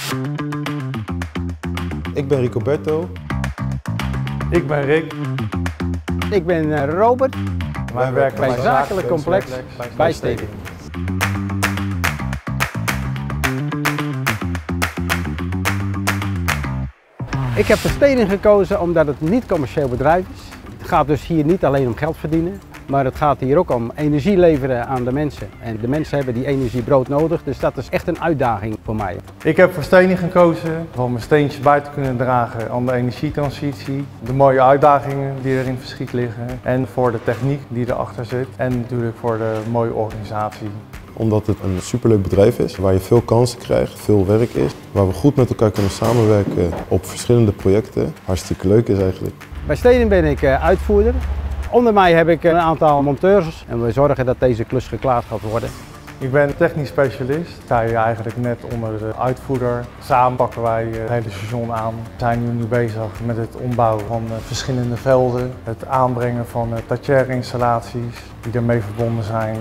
Ik ben Ricoberto. Ik ben Rick. Ik ben Robert. Wij werken bij Zakelijk Complex bij Steding. Ik heb voor Steding gekozen omdat het niet commercieel bedrijf is. Het gaat dus hier niet alleen om geld verdienen, maar het gaat hier ook om energie leveren aan de mensen. En de mensen hebben die energie broodnodig, dus dat is echt een uitdaging voor mij. Ik heb voor Steding gekozen om mijn steentje bij te kunnen dragen aan de energietransitie. De mooie uitdagingen die er in het verschiet liggen en voor de techniek die erachter zit. En natuurlijk voor de mooie organisatie. Omdat het een superleuk bedrijf is, waar je veel kansen krijgt, veel werk is. Waar we goed met elkaar kunnen samenwerken op verschillende projecten. Hartstikke leuk is eigenlijk. Bij Steding ben ik uitvoerder. Onder mij heb ik een aantal monteurs en we zorgen dat deze klus geklaard gaat worden. Ik ben technisch specialist. Sta hier eigenlijk net onder de uitvoerder. Samen pakken wij het hele station aan. We zijn nu bezig met het ombouwen van verschillende velden. Het aanbrengen van tachère-installaties die daarmee verbonden zijn.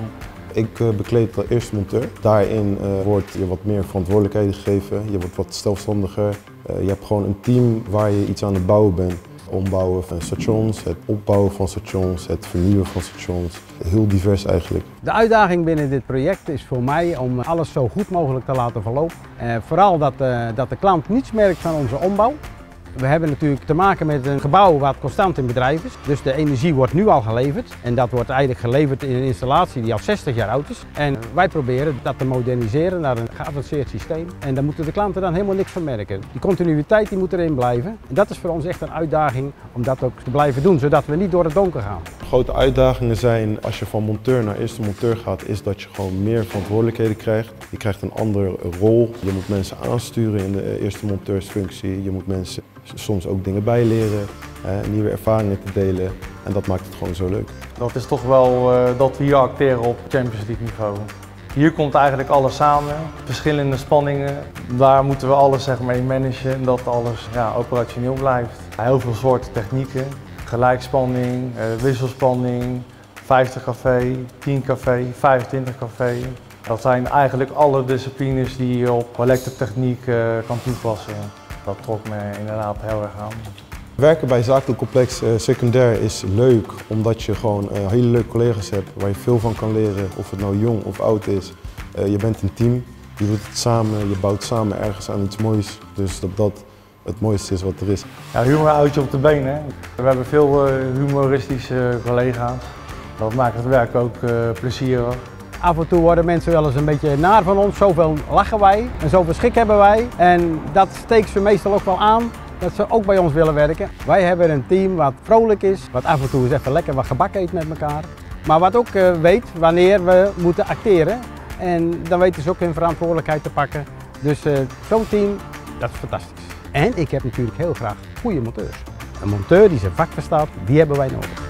Ik bekleed de eerste monteur. Daarin wordt je wat meer verantwoordelijkheden gegeven. Je wordt wat zelfstandiger. Je hebt gewoon een team waar je iets aan het bouwen bent. Ombouwen van stations, het opbouwen van stations, het vernieuwen van stations. Heel divers eigenlijk. De uitdaging binnen dit project is voor mij om alles zo goed mogelijk te laten verlopen. Vooral dat de klant niets merkt van onze ombouw. We hebben natuurlijk te maken met een gebouw wat constant in bedrijf is. Dus de energie wordt nu al geleverd. En dat wordt eigenlijk geleverd in een installatie die al 60 jaar oud is. En wij proberen dat te moderniseren naar een geavanceerd systeem. En daar moeten de klanten dan helemaal niks van merken. Die continuïteit die moet erin blijven. En dat is voor ons echt een uitdaging om dat ook te blijven doen, zodat we niet door het donker gaan. Grote uitdagingen zijn als je van monteur naar eerste monteur gaat, is dat je gewoon meer verantwoordelijkheden krijgt. Je krijgt een andere rol. Je moet mensen aansturen in de eerste monteursfunctie. Je moet mensen soms ook dingen bijleren, nieuwe ervaringen te delen en dat maakt het gewoon zo leuk. Dat is toch wel dat we hier acteren op Champions League niveau. Hier komt eigenlijk alles samen, verschillende spanningen. Daar moeten we alles zeg maar, in managen en dat alles operationeel blijft. Heel veel soorten technieken, gelijkspanning, wisselspanning, 50 kV, 10 kV, 25 kV. Dat zijn eigenlijk alle disciplines die je op elektrotechniek kan toepassen. Dat trok me inderdaad heel erg aan. Werken bij Zakelijk Complex secundair is leuk omdat je gewoon hele leuke collega's hebt waar je veel van kan leren, of het nou jong of oud is. Je bent een team, je doet het samen, je bouwt samen ergens aan iets moois. Dus dat het mooiste is wat er is. Ja, humor houdt je op de benen. We hebben veel humoristische collega's. Dat maakt het werk ook plezierig. Af en toe worden mensen wel eens een beetje naar van ons, zoveel lachen wij en zoveel schik hebben wij. En dat steekt ze meestal ook wel aan, dat ze ook bij ons willen werken. Wij hebben een team wat vrolijk is, wat af en toe eens even lekker wat gebak eet met elkaar. Maar wat ook weet wanneer we moeten acteren. En dan weten ze ook hun verantwoordelijkheid te pakken. Dus zo'n team, dat is fantastisch. En ik heb natuurlijk heel graag goede monteurs. Een monteur die zijn vak verstaat, die hebben wij nodig.